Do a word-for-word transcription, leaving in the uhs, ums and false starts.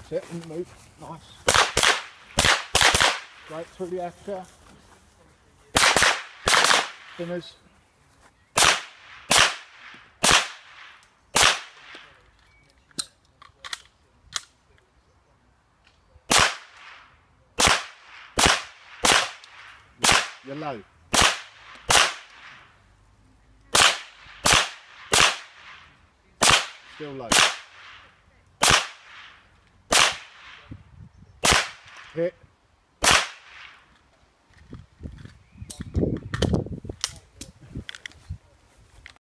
That's it, and move. Nice. Right through the after. Spinners. You're low. Still low. Hit.